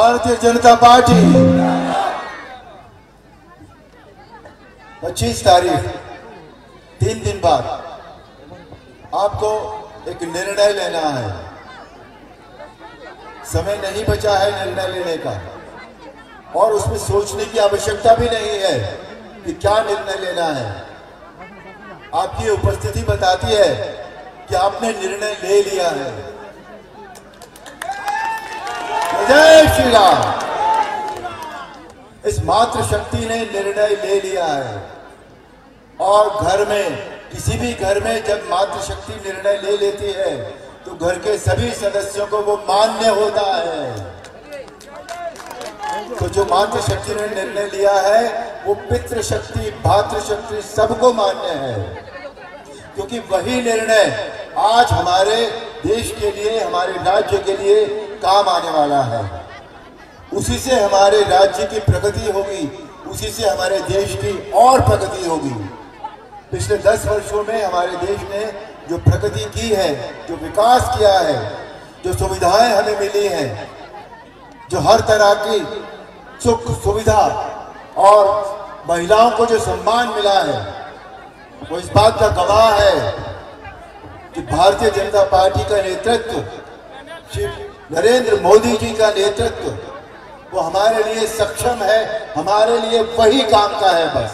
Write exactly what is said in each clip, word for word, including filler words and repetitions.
Bharatiya Janata party पच्चीस तारीख तीन दिन बाद आपको एक निर्णय लेना है। समय नहीं बचा है निर्णय लेने का, और उसमें सोचने की आवश्यकता भी नहीं है कि क्या निर्णय लेना है। आपकी उपस्थिति बताती है कि आपने निर्णय ले लिया है। जय श्री राम। इस मातृशक्ति ने निर्णय ले लिया है, और घर में, किसी भी घर में जब मातृशक्ति निर्णय ले लेती है तो घर के सभी सदस्यों को वो मान्य होता है। तो जो मातृशक्ति ने निर्णय लिया है वो पितृशक्ति, भातृशक्ति सबको मान्य है, क्योंकि वही निर्णय आज हमारे देश के लिए, हमारे राज्य के लिए काम आने वाला है। उसी से हमारे राज्य की प्रगति होगी, उसी से हमारे देश की और प्रगति होगी। पिछले दस वर्षों में हमारे देश ने जो प्रगति की है, जो विकास किया है, जो सुविधाएं हमें मिली हैं, जो हर तरह की सुख सुविधा और महिलाओं को जो सम्मान मिला है, वो इस बात का गवाह है कि भारतीय जनता पार्टी का नेतृत्व, श्री नरेंद्र मोदी जी का नेतृत्व, वो हमारे लिए सक्षम है, हमारे लिए वही काम का है। बस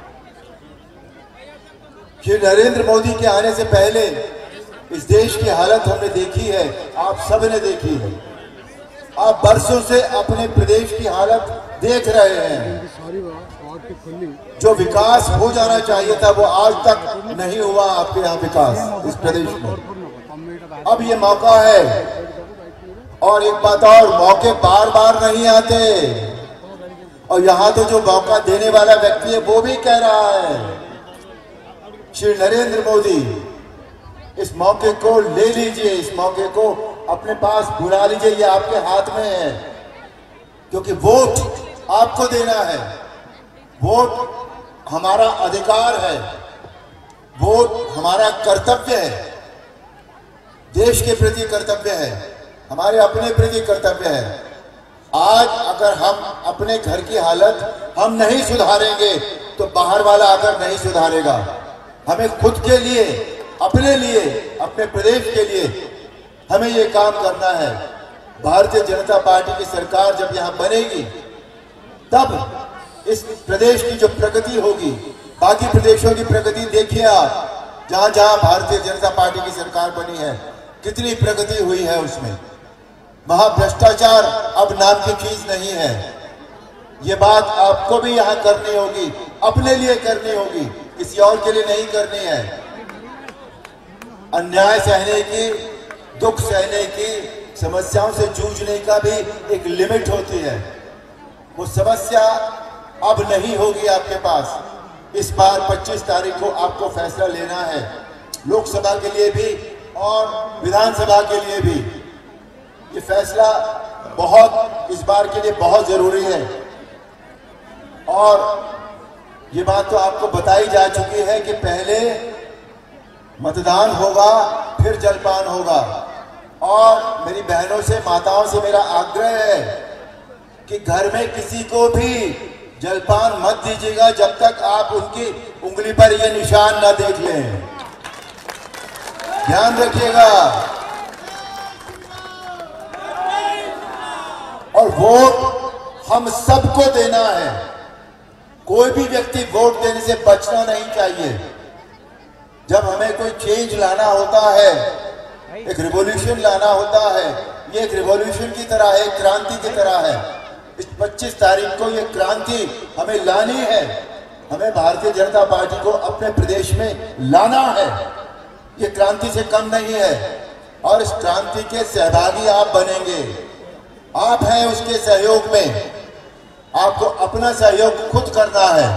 श्री नरेंद्र मोदी के आने से पहले इस देश की हालत हमने देखी है, आप सब ने देखी है। आप बरसों से अपने प्रदेश की हालत देख रहे हैं। जो विकास हो जाना चाहिए था वो आज तक नहीं हुआ आपके यहाँ विकास इस प्रदेश में। अब ये मौका है, और एक बात और, मौके बार बार नहीं आते, और यहाँ तो जो मौका देने वाला व्यक्ति है वो भी कह रहा है, श्री नरेंद्र मोदी, इस मौके को ले लीजिए, इस मौके को अपने पास बुला लीजिए, ये आपके हाथ में है, क्योंकि वोट आपको देना है। वोट हमारा अधिकार है, वोट हमारा कर्तव्य है, देश के प्रति कर्तव्य है, हमारे अपने प्रति कर्तव्य है। आज अगर हम अपने घर की हालत हम नहीं सुधारेंगे तो बाहर वाला आकर नहीं सुधारेगा। हमें खुद के लिए, अपने लिए, अपने प्रदेश के लिए हमें ये काम करना है। भारतीय जनता पार्टी की सरकार जब यहाँ बनेगी तब इस प्रदेश की जो प्रगति होगी, बाकी प्रदेशों की प्रगति देखिए आप, जहां जहां भारतीय जनता पार्टी की सरकार बनी है कितनी प्रगति हुई है उसमें। वहां भ्रष्टाचार अब नाम की चीज नहीं है। ये बात आपको भी यहाँ करनी होगी, अपने लिए करनी होगी, किसी और के लिए नहीं करनी है। अन्याय सहने की, दुख सहने की, समस्याओं से जूझने का भी एक लिमिट होती है। वो समस्या अब नहीं होगी आपके पास। इस बार पच्चीस तारीख को आपको फैसला लेना है, लोकसभा के लिए भी और विधानसभा के लिए भी। ये फैसला बहुत, इस बार के लिए बहुत जरूरी है, और ये बात तो आपको बताई जा चुकी है कि पहले मतदान होगा, फिर जलपान होगा। और मेरी बहनों से, माताओं से मेरा आग्रह है कि घर में किसी को भी जलपान मत दीजिएगा जब तक आप उनकी उंगली पर ये निशान ना देख लें। ध्यान रखिएगा। और वोट हम सबको देना है, कोई भी व्यक्ति वोट देने से बचना नहीं चाहिए। जब हमें कोई चेंज लाना होता है, एक रिवॉल्यूशन लाना होता है, ये एक रिवॉल्यूशन की तरह है, क्रांति की तरह है। इस पच्चीस तारीख को ये क्रांति हमें लानी है, हमें भारतीय जनता पार्टी को अपने प्रदेश में लाना है। ये क्रांति से कम नहीं है, और इस क्रांति के सहभागी आप बनेंगे। आप हैं उसके सहयोग में, आपको अपना सहयोग खुद करना है।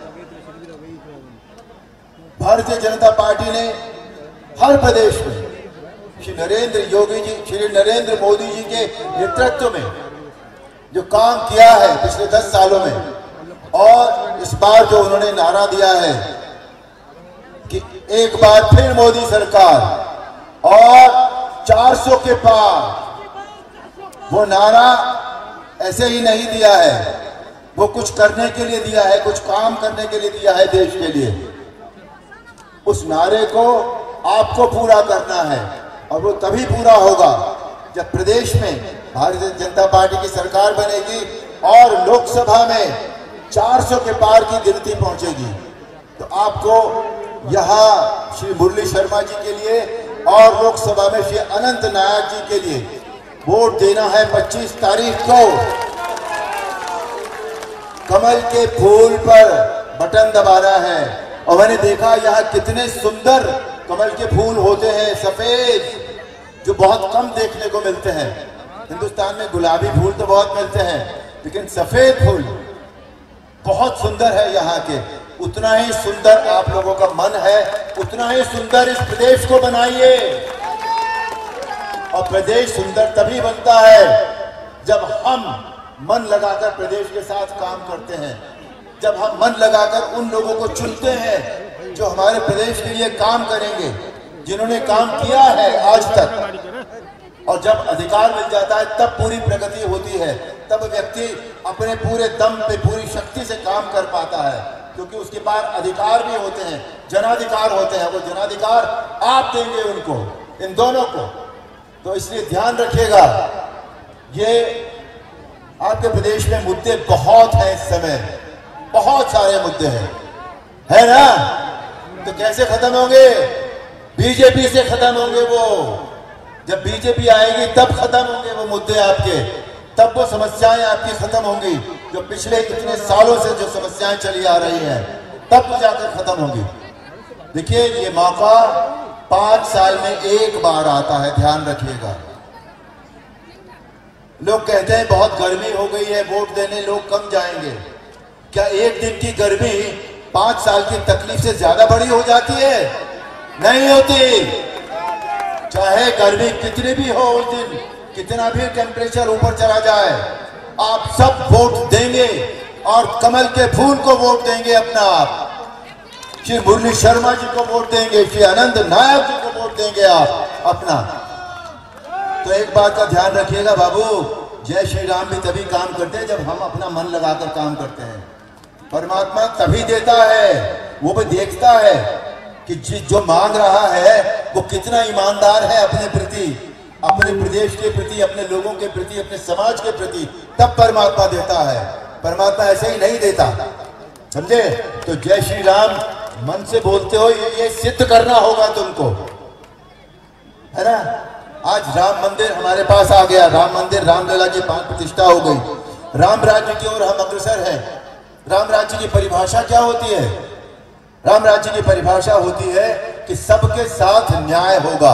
भारतीय जनता पार्टी ने हर प्रदेश में श्री नरेंद्र योगी जी, श्री नरेंद्र मोदी जी के नेतृत्व में जो काम किया है पिछले दस सालों में, और इस बार जो उन्होंने नारा दिया है कि एक बार फिर मोदी सरकार, और चार सौ के पार, वो नारा ऐसे ही नहीं दिया है, वो कुछ करने के लिए दिया है, कुछ काम करने के लिए दिया है देश के लिए। उस नारे को आपको पूरा करना है और वो तभी पूरा होगा जब प्रदेश में भारतीय जनता पार्टी की सरकार बनेगी और लोकसभा में चार सौ के पार की गिनती पहुंचेगी। तो आपको यहाँ श्री मुरली शर्मा जी के लिए और लोकसभा में श्री अनंत नायक जी के लिए वोट देना है। पच्चीस तारीख को कमल के फूल पर बटन दबाना है। और मैंने देखा यहाँ कितने सुंदर कमल के फूल होते हैं, सफेद, जो बहुत कम देखने को मिलते हैं। हिंदुस्तान में गुलाबी फूल तो बहुत मिलते हैं, लेकिन सफेद फूल बहुत सुंदर है यहाँ के। उतना ही सुंदर आप लोगों का मन है, उतना ही सुंदर इस प्रदेश को बनाइए। और प्रदेश सुंदर तभी बनता है जब हम मन लगाकर प्रदेश के साथ काम करते हैं, जब हम मन लगाकर उन लोगों को चुनते हैं जो हमारे प्रदेश के लिए काम करेंगे, जिन्होंने काम किया है आज तक। और जब अधिकार मिल जाता है तब पूरी प्रगति होती है, तब व्यक्ति अपने पूरे दम पे पूरी शक्ति से काम कर पाता है, क्योंकि उसके पास अधिकार भी होते हैं, जनाधिकार होते हैं। वो जनाधिकार आप देंगे उनको, इन दोनों को। तो इसलिए ध्यान रखिएगा, ये आपके प्रदेश में मुद्दे बहुत हैं इस समय, बहुत सारे मुद्दे हैं, है ना? तो कैसे खत्म होंगे? बीजेपी से खत्म होंगे वो। जब बीजेपी आएगी तब खत्म होंगे वो मुद्दे आपके, तब वो समस्याएं आपकी खत्म होंगी। जो पिछले इतने सालों से जो समस्याएं चली आ रही हैं, तब वो जाकर खत्म होंगी। देखिए, ये मौका पांच साल में एक बार आता है, ध्यान रखिएगा। लोग कहते हैं बहुत गर्मी हो गई है, वोट देने लोग कम जाएंगे। क्या एक दिन की गर्मी पांच साल की तकलीफ से ज्यादा बड़ी हो जाती है? नहीं होती। चाहे गर्मी कितनी भी हो, उस दिन कितना भी टेम्परेचर ऊपर चला जाए, आप सब वोट देंगे और कमल के फूल को वोट देंगे अपना। आप श्री मुरली शर्मा जी को वोट देंगे, श्री अनंत नायक जी को वोट देंगे आप अपना। तो एक बात का ध्यान रखिएगा बाबू, जय श्री राम भी तभी काम करते हैं जब हम अपना मन लगाकर काम करते हैं। परमात्मा तभी देता है, वो भी देखता है कि जो मांग रहा है वो कितना ईमानदार है अपने प्रति, अपने प्रदेश के प्रति, अपने लोगों के प्रति, अपने समाज के प्रति। तब परमात्मा देता है, परमात्मा ऐसे ही नहीं देता, समझे? तो जय श्री राम मन से बोलते हो, ये, ये सिद्ध करना होगा तुमको, है ना? आज राम मंदिर हमारे पास आ गया, राम मंदिर, रामलला की प्राण प्रतिष्ठा हो गई। राम राज्य की ओर हम अग्रसर हैं। राम राज्य की परिभाषा क्या होती है? राम राज्य की परिभाषा होती है कि सबके साथ न्याय होगा,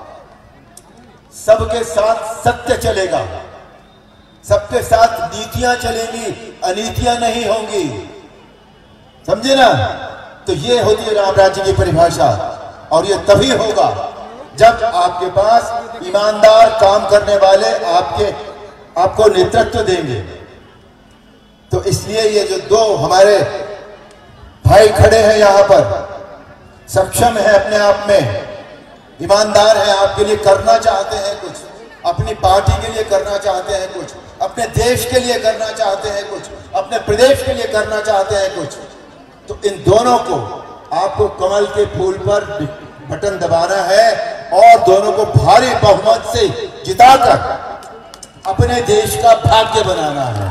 सबके साथ सत्य चलेगा, सबके साथ नीतियां चलेंगी, अनीतियां नहीं होंगी, समझे ना? तो ये होती है राम राज्य की परिभाषा। और ये तभी होगा जब आपके पास ईमानदार काम करने वाले आपके आपको नेतृत्व देंगे। तो इसलिए ये जो दो हमारे भाई खड़े हैं यहाँ पर, सक्षम है अपने आप में, ईमानदार है, आपके लिए करना चाहते हैं कुछ, अपनी पार्टी के लिए करना चाहते हैं कुछ, अपने देश के लिए करना चाहते हैं कुछ, अपने प्रदेश के लिए करना चाहते हैं कुछ। तो इन दोनों को आपको कमल के फूल पर बटन दबाना है और दोनों को भारी बहुमत से जिताकर अपने देश का भाग्य बनाना है।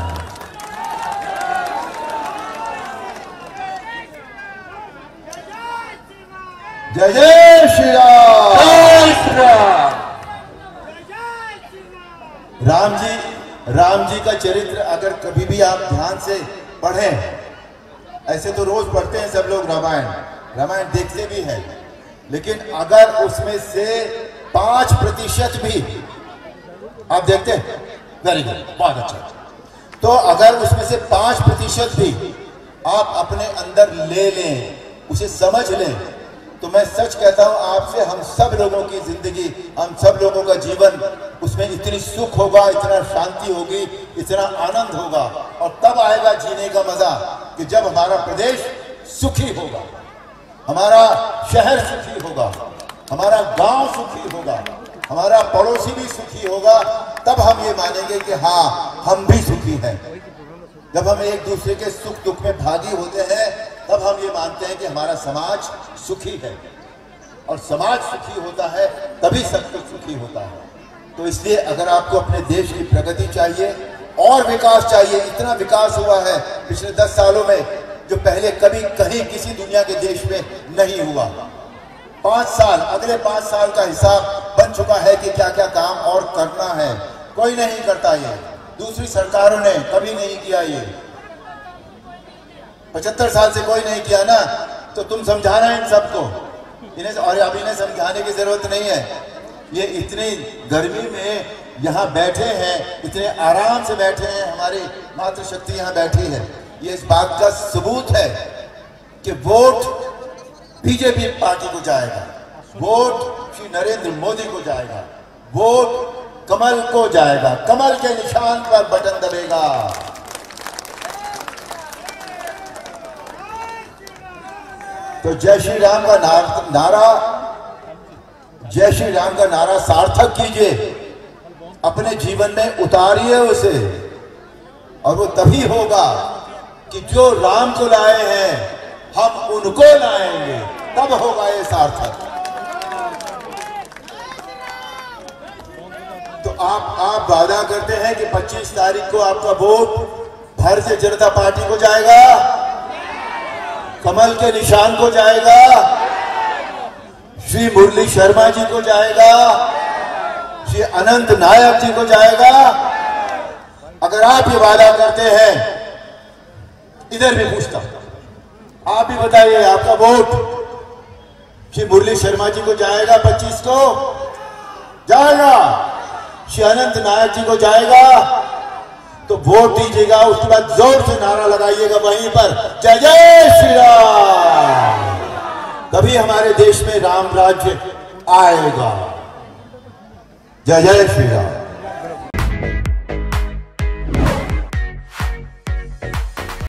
जय जय श्री राम। जय श्री राम। राम जी, राम जी का चरित्र अगर कभी भी आप ध्यान से पढ़ें, ऐसे तो रोज पढ़ते हैं सब लोग रामायण, रामायण देखते भी हैं, लेकिन अगर उसमें से पांच प्रतिशत भी आप देखते हैं, वेरी गुड, बहुत अच्छा, तो अगर उसमें से पांच प्रतिशत भी आप अपने अंदर ले लें, उसे समझ लें, तो मैं सच कहता हूं आपसे, हम सब लोगों की जिंदगी, हम सब लोगों का जीवन, उसमें इतनी सुख होगा, इतना शांति होगी, इतना आनंद होगा। और तब आएगा जीने का मजा कि जब हमारा प्रदेश सुखी होगा, हमारा शहर सुखी होगा, हमारा गांव सुखी होगा, हमारा पड़ोसी भी सुखी होगा, तब हम ये मानेंगे कि हाँ हम भी सुखी हैं। जब हम एक दूसरे के सुख दुख में भागी होते हैं, तब हम ये मानते हैं कि हमारा समाज सुखी है, और समाज सुखी होता है तभी सब कुछ सुखी होता है। तो इसलिए अगर आपको अपने देश की प्रगति चाहिए और विकास चाहिए, इतना विकास हुआ है पिछले दस सालों में जो पहले कभी कहीं किसी दुनिया के देश में नहीं हुआ। पांच साल अगले पांच साल का हिसाब बन चुका है कि क्या क्या काम और करना है, कोई नहीं करता। ये दूसरी सरकारों ने कभी नहीं किया, ये पचहत्तर साल से कोई नहीं किया ना, तो तुम समझाना इन सबको, इन्हें और अब इन्हें समझाने की जरूरत नहीं है। ये इतनी गर्मी में यहाँ बैठे हैं, इतने आराम से बैठे हैं, हमारी मातृशक्ति यहाँ बैठी है। ये इस बात का सबूत है कि वोट बीजेपी पार्टी को जाएगा, वोट श्री नरेंद्र मोदी को जाएगा, वोट कमल को जाएगा, कमल के निशान पर बटन दबेगा। तो जय श्री राम का नारा, जय श्री राम का नारा सार्थक कीजिए, अपने जीवन में उतारिए उसे, और वो तभी होगा कि जो राम को लाए हैं हम उनको लाएंगे, तब होगा ये सार्थक। तो आप आप वादा करते हैं कि पच्चीस तारीख को आपका वोट भारतीय जनता पार्टी को जाएगा, कमल के निशान को जाएगा, श्री मुरली शर्मा जी को जाएगा, श्री अनंत नायक जी को जाएगा। अगर आप ये वादा करते हैं, इधर भी पूछता हूं, आप भी बताइए आपका वोट श्री मुरली शर्मा जी को जाएगा, पच्चीस को जाएगा, श्री अनंत नायक जी को जाएगा, तो वोट दीजिएगा। उसके बाद जोर से नारा लगाइएगा वहीं पर, जय जय श्री राम। तभी हमारे देश में राम राज्य आएगा। जय जय श्री राम।